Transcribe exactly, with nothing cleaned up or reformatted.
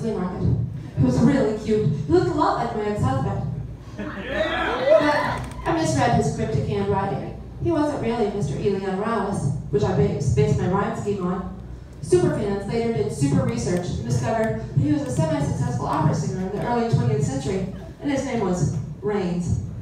flea market. He was really cute. He looked a lot like my ex-husband. But I misread his cryptic handwriting. He wasn't really Mister Elian Morales, which I based my rhyme scheme on. Superfans later did super research and discovered that he was a semi-successful opera singer in the early twentieth century, and his name was Rains.